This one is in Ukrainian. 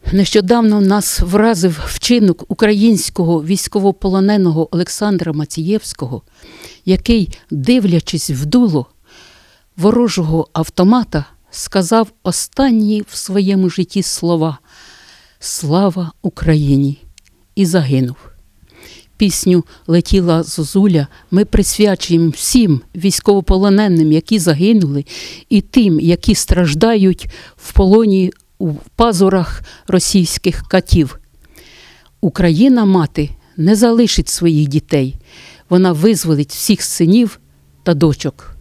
Нещодавно нас вразив вчинок українського військовополоненого Олександра Мацієвського, який, дивлячись в дуло ворожого автомата, сказав останні в своєму житті слова «Слава Україні!» і загинув. Пісню «Летіла зозуля» ми присвячуємо всім військовополоненим, які загинули, і тим, які страждають в полоні у пазурах російських катів. Україна-мати не залишить своїх дітей. Вона визволить всіх синів та дочок.